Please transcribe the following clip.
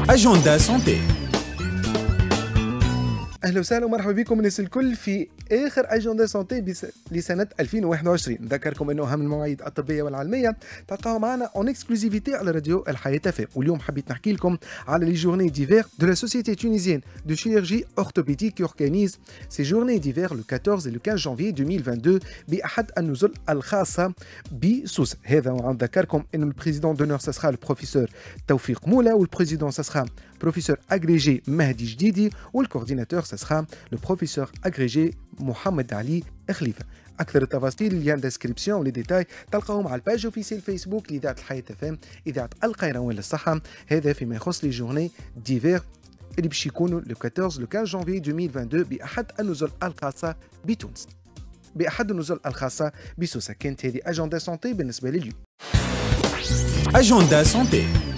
أجندة سونتي. اهلا وسهلا ومرحبا بكم الناس الكل في اخر اجنده سونتي لسنه 2021. نذكركم انه اهم المواعيد الطبيه والعلميه تلقاو معنا اون اكسكلوزيفيتي على راديو الحياه FM. واليوم حبيت نحكي لكم على لي جورني ديفير دو لا سوسيتي تونيزيenne de chirurgie orthopédique qui organise ces journées d'hiver le 14 et le 15 janvier 2022 باحد النزل الخاصه بسوسه. هذا ونذكركم ان البريزيدون دونور سسخا البروفيسور توفيق مولا، والبريزيدون سسخا بروفيسور اغريجي مهدي جديدي، والكورديناتور سسخا لو بروفيسور اغريجي محمد علي خليفه. اكثر التفاصيل اللي ديسكريبسيون ولي ديتاي تلقاهم على الباج اوفيسيال فيسبوك لاذاعه الحياه FM اذاعه القيروان للصحه. هذا فيما يخص لي جورني ديفير اللي باش يكونوا لو 14 لو 15 جانفي 2022 باحد النزل الخاصه بتونس، باحد النزل الخاصه بسوسه. كانت هذه اجنده سونتي بالنسبه لي اليوم. أجندة سونتي.